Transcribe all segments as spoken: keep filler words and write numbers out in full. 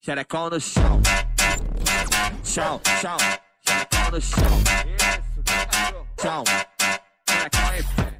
Xerecão no chão. Chão, chão. Xerecão no chão. Chão. Xerecão em pé.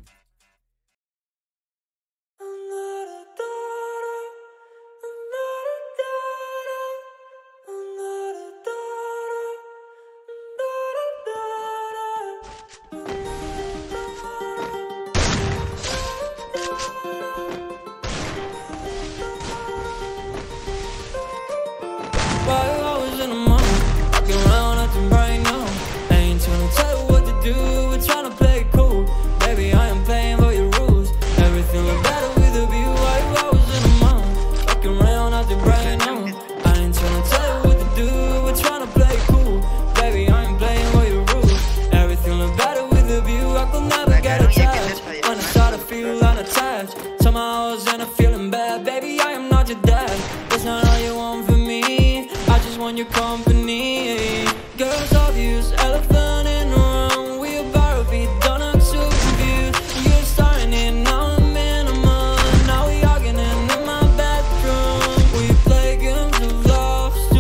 Five hours in the morning, walking around acting right now. I ain't tryna tell you what to do, we're tryna play it cool. Baby, I am playing by your rules. Everything look better with a view. Five hours in the morning, walking around acting right now. I ain't tryna tell you what to do, we're tryna play it cool. Baby, I am playing by your rules. Everything look better with a view. I could never get attached. When I start to feel unattached, somehow I was in a feeling bad. Baby, I am not your dad. That's not all you want from me. I just want your company. Girls obvious, elephant in the room. We about to be done, I'm so confused. You're starting it, now I'm in a month. Now we arguing in my bedroom. We play games of love to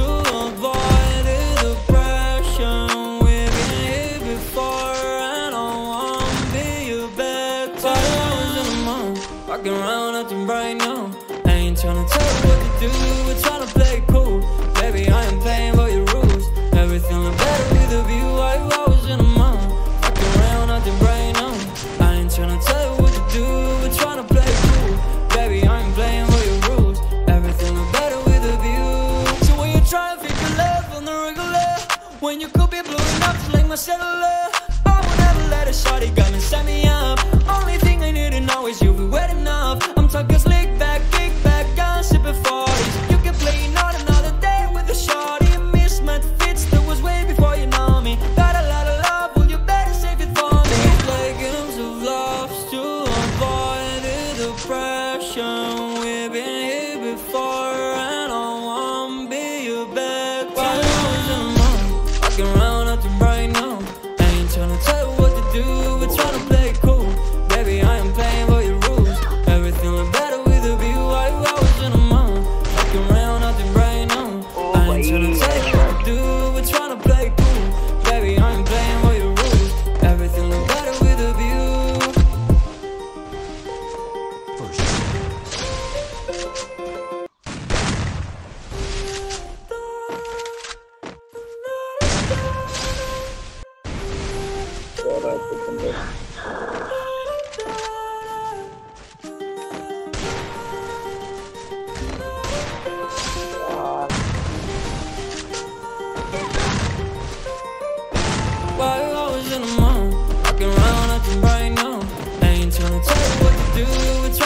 avoid the depression. We've been here before and I wanna be your bed. Five hours in a month, walking around acting right now. I ain't tryna tell you what to do, we're tryna play it cool. Baby, I am playing by your rules. Everything look better with a view. Five hours in a month, fucking around acting right now. I ain't tryna tell you what to do, we're tryna play it cool. Baby, I am playing by your rules. Everything look better with a view. So when you try to fake your love on the regular, when you could be blowing up just like my cellular, I would never let a shawty come and set me up. Only thing I need to know is you'll be wet enough. I'm talking slick back, kick back, gun sipping forties. You can play not another day with a shawty. Mismatch fits that was way before you know me. Got a lot of love, well you better save it for me. We play games of love to avoid the depression. We've been here before and I wanna be your bed. Five hours in a month, walking around acting right now. I ain't tryna tell you what to do, we're tryna play it cool. Baby, I am playing by your rules. Everything look better with a view. Five hours in a month, walking around acting right now. I ain't tryna tell you what to do, we're tryna play it cool. Baby, I am playing by your rules. Everything look better with a view. Five hours in a month, walking around acting right now. I ain't tryna tell you what to do, we're